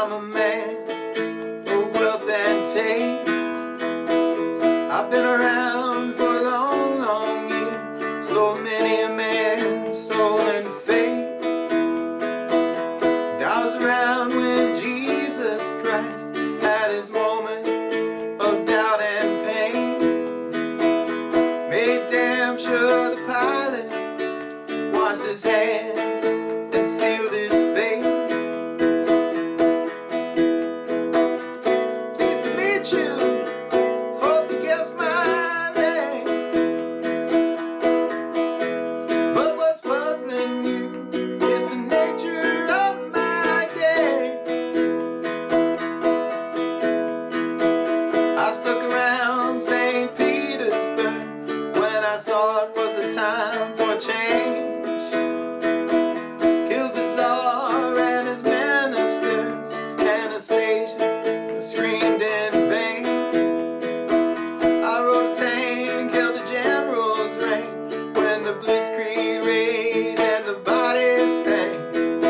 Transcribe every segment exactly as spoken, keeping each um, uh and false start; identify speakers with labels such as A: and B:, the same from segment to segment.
A: I'm a man of wealth and taste. I've been around for a long, long year, stole many a man's soul and faith. And I was around when Jesus Christ had his moment of doubt and pain. Made damn sure the pilot washed his hands and sealed his fate. Pleased to meet you, hope you guess my name. But what's puzzling you is the nature of my game. I stuck around Saint Petersburg when I saw it was a time for change. Screamed in vain. I rode a tank, held a general's rank when the blitzkrieg raised and the bodies stank.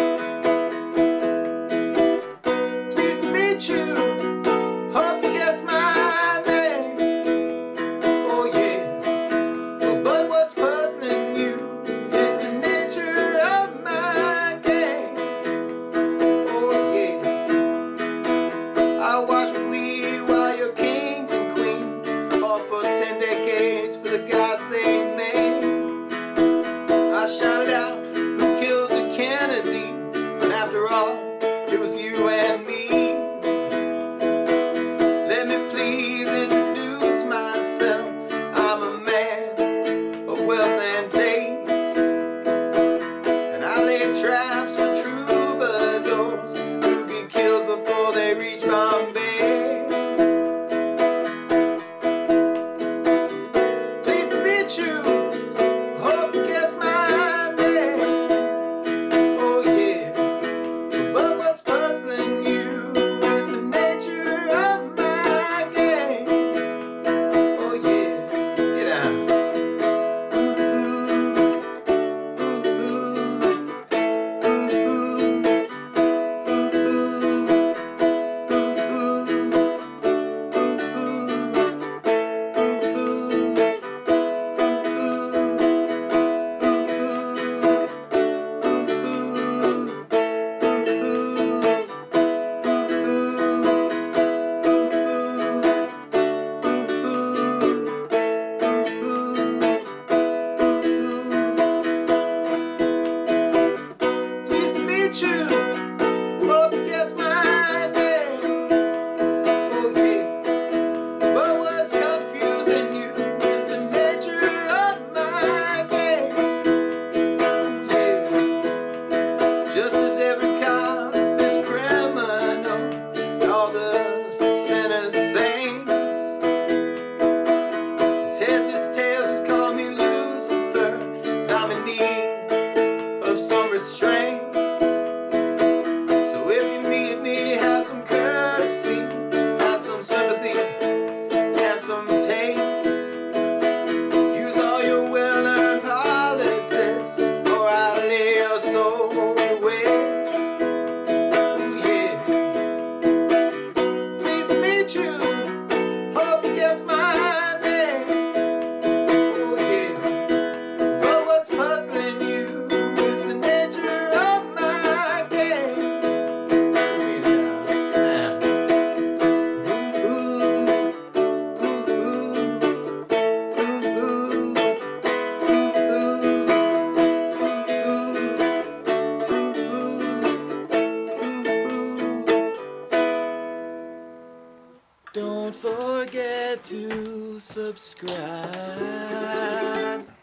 A: Pleased to meet you, hope you guess my name. Oh yeah, but what's puzzling you is the nature of my game. Oh yeah, I watch with glee while your kings and queens fought for ten decades for the gods they made. I shouted out, who killed the Kennedy? But after all, it was you and me. Let me please introduce myself. I'm a man of wealth and taste, and I lay traps for troubadours who get killed before they reach Bombay. Pleased to meet you, hope you guess my name. Oh yeah, but what's puzzling you is the nature of my game. Oh yeah, get out. Ooh, ooh, ooh, ooh, pleased to meet you, hope you guess my name. Oh yeah, but what's confusing you is the nature of my game. Yeah, just as every cop is criminal, all the sinners saints. His heads, his tails, he's called me Lucifer, 'cause I'm in need of some restraint. So if you meet me, have some courtesy, have some sympathy, and some taste. Use all your well-earned politics, or I'll lay your soul to waste. Ooh yeah, pleased to meet you, hope you guess my name. Oh yeah, but what's puzzling you is the nature of my game. Ooh, ooh, ooh, ooh, ooh, ooh, ooh, ooh, ooh. Don't forget to subscribe.